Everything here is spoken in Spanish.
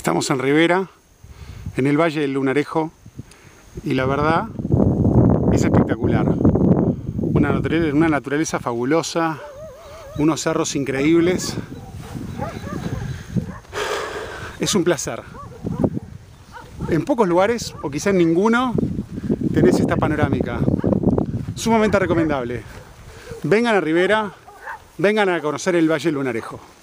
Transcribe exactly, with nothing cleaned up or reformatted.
Estamos en Rivera, en el Valle del Lunarejo, y la verdad es espectacular. Una naturaleza, una naturaleza fabulosa, unos cerros increíbles. Es un placer. En pocos lugares, o quizá en ninguno, tenés esta panorámica. Sumamente recomendable. Vengan a Rivera, vengan a conocer el Valle del Lunarejo.